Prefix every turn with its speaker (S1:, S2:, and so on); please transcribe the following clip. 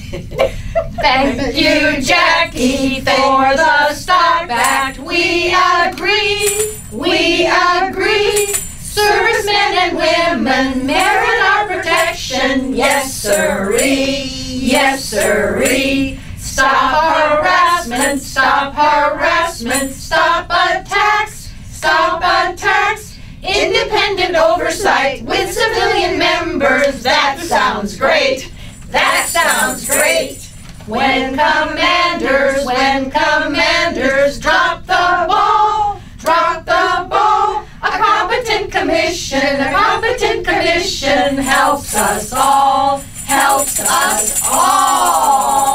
S1: Thank you, Jackie, for the Stop Act. We agree, we agree. Servicemen and women merit our protection. Yes, siree, yes, siree. Stop harassment, stop harassment, stop attacks, stop attacks. Independent oversight with civilian members. That sounds great. That sounds great. When commanders drop the ball, drop the ball. A competent commission helps us all, helps us all.